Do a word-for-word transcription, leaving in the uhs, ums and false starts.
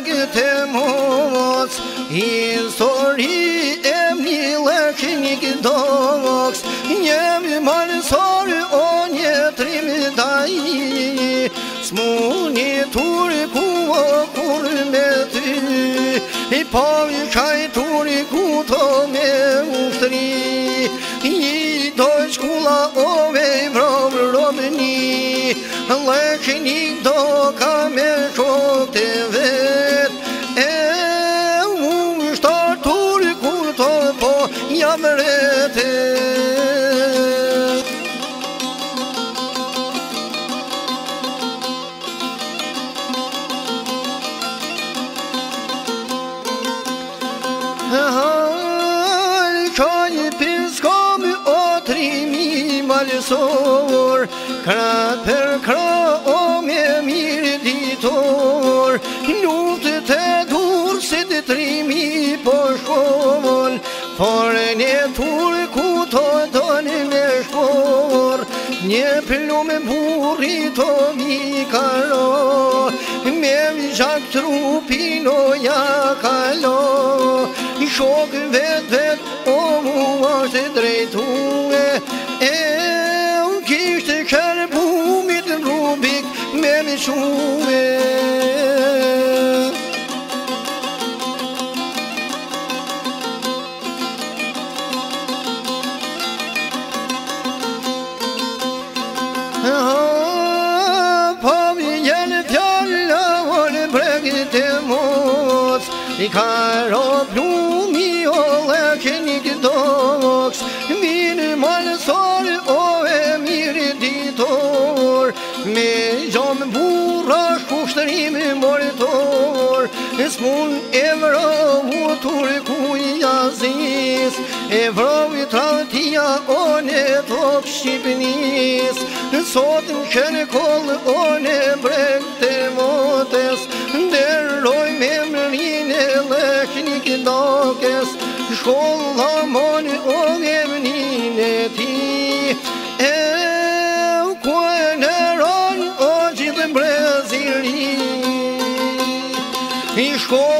bregët e moc, histori e milëk një doks, njemi malësor o një trim taj, s'muni turi ku o kur me ty, i po i qaj turi ku to me ushtri, i doj shkulla ove i vrov robni, lëkënik do ka me shok të vet, e u shtar turi ku to po jam rete. Qaj piskam o trimi malësor, krat për kra o me mirë ditor, luftët e dur se të trimi po shkon, por një tur ku to tonë me shkor, një plume burri to mi kalo, me vizhak trupin o ja kalo, shok vet vet o mu është drejtu e u kishtë kërpumit rubik me mi shume. Po mi gjelë fjalla o në bregët e moc, i karo plumi o lëkënik doks, mirë malësor o e mirë ditor, me gjom burra shkushtërim moritor, s'mun e vrohu tur ku i aziz, e vrohu i tratia o në top Shqipnis, sot në kërë kollë o në bregët e motes, deroj me mërin e lëkënik dokes, shkolla moni o emnin e ti, e ku e në ron o gjithë Brazili, i shkolla